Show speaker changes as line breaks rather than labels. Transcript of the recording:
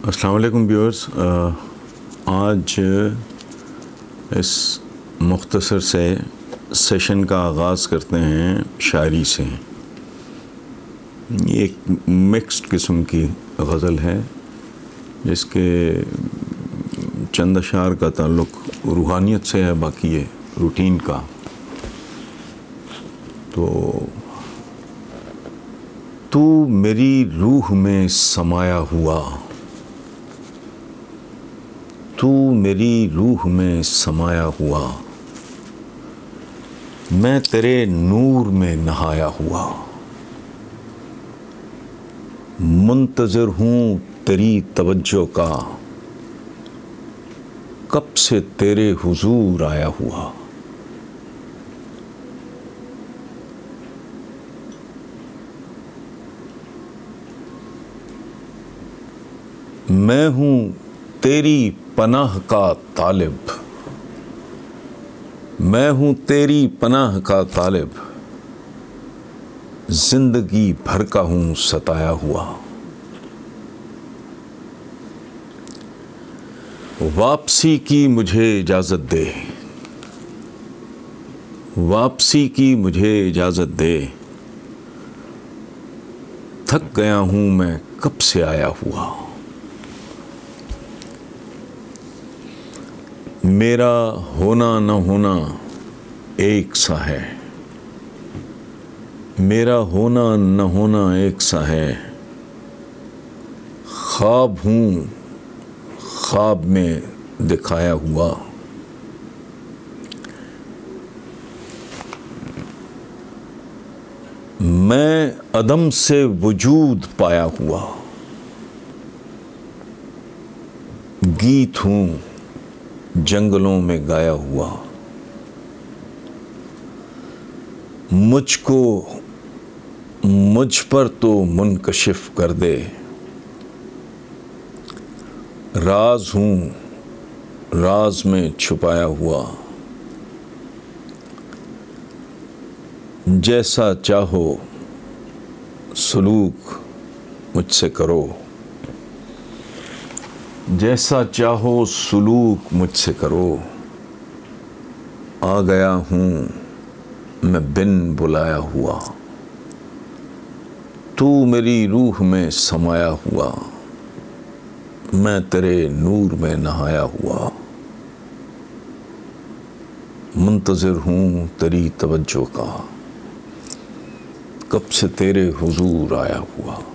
السلام علیکم ویورز، آج اس مختصر سے سیشن کا آغاز کرتے ہیں شاعری سے۔ یہ ایک مکسڈ قسم کی غزل ہے جس کے چند اشعار کا تعلق روحانیت سے ہے، باقی یہ روٹین کا۔ تو میری روح میں سمایا ہوا، تو میری روح میں سمایا ہوا، میں تیرے نور میں نہایا ہوا، منتظر ہوں تیری توجہ کا، کب سے تیرے حضور آیا ہوا۔ میں ہوں تیری پناہ کا طالب، میں ہوں تیری پناہ کا طالب، زندگی بھر کا ہوں ستایا ہوا۔ واپسی کی مجھے اجازت دے، واپسی کی مجھے اجازت دے، تھک گیا ہوں میں کب سے آیا ہوا۔ میرا ہونا نہ ہونا ایک سا ہے، میرا ہونا نہ ہونا ایک سا ہے، خواب ہوں خواب میں دکھایا ہوا۔ میں عدم سے وجود پایا ہوا، گیت ہوں جنگلوں میں گایا ہوا، مجھ کو مجھ پر تو منکشف کر دے، راز ہوں راز میں چھپایا ہوا، جیسا چاہو سلوک مجھ سے کرو، جیسا چاہو سلوک مجھ سے کرو، آ گیا ہوں میں بن بلایا ہوا، تو میری روح میں سمایا ہوا، میں تیرے نور میں نہایا ہوا، منتظر ہوں تیری توجہ کا، کب سے تیرے حضور آیا ہوا۔